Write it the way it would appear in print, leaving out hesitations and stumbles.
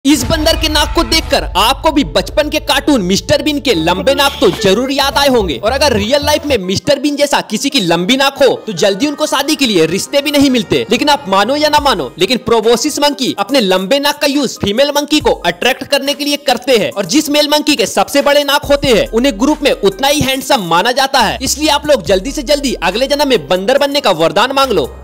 इस बंदर के नाक को देखकर आपको भी बचपन के कार्टून मिस्टर बीन के लंबे नाक तो जरूर याद आए होंगे। और अगर रियल लाइफ में मिस्टर बीन जैसा किसी की लंबी नाक हो तो जल्दी उनको शादी के लिए रिश्ते भी नहीं मिलते। लेकिन आप मानो या ना मानो, लेकिन प्रोबोसिस मंकी अपने लंबे नाक का यूज फीमेल मंकी को अट्रैक्ट करने के लिए करते हैं। और जिस मेल मंकी के सबसे बड़े नाक होते हैं उन्हें ग्रुप में उतना ही हैंडसम माना जाता है। इसलिए आप लोग जल्दी से जल्दी अगले जन्म में बंदर बनने का वरदान मांग लो।